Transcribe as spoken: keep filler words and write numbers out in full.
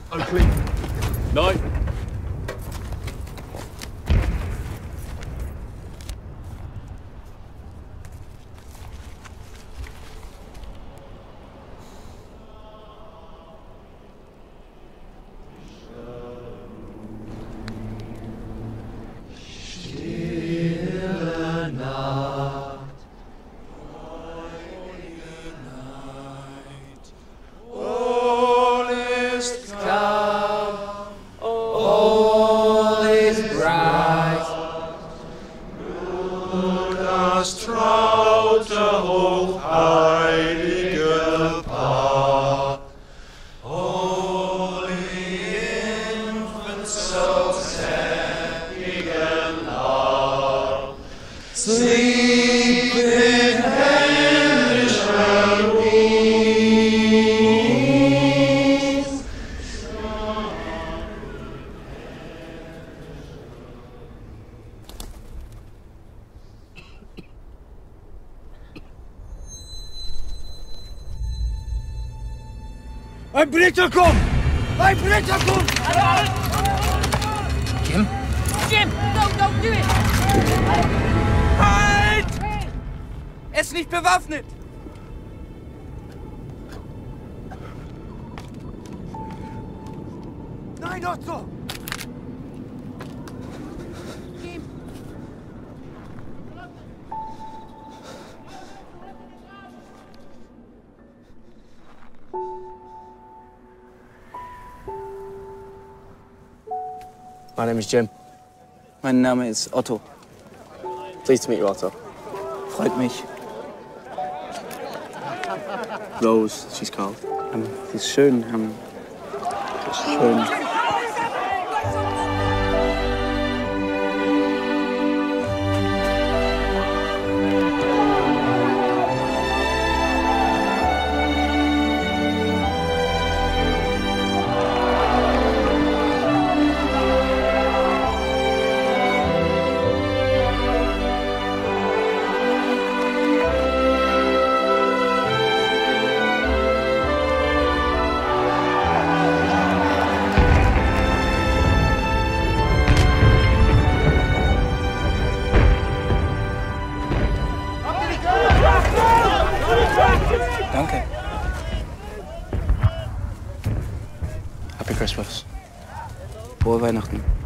Oakley. Nein. Traute hochheilige Paar. Holy infant, so happy and love, sleep in hellish peace. Ein Blitzer kommt! Ein Blitzer kommt! Jim? Jim, don't, don't do it! Halt! Er ist nicht bewaffnet! Nein, Otto! Jim! My name is Jim. Mein Name ist Otto. Pleased to meet you, Otto. Freut mich. Rose, she's called. Um, sie ist schön. Um, ist schön. Danke. Happy Christmas. Frohe Weihnachten.